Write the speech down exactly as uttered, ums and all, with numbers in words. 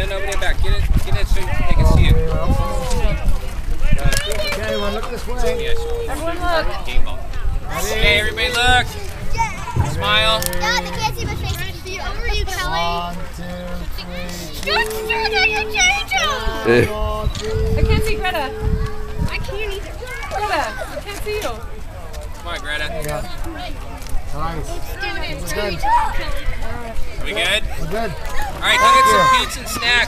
no, no, nobody back. Get it, get it so they can see it. Okay, everyone look this way. Yes. Everyone look. Game ball. Okay, everybody look. Smile. Yeah, they can't see my face. Over you, Kelly. One, two, three. Just do that, you change them. Four, three. I can't see Greta. I can't either. Greta, I can't see you. Come on, Greta. Nice. We're good. We good? We're good. All right, go get some pizza and snacks.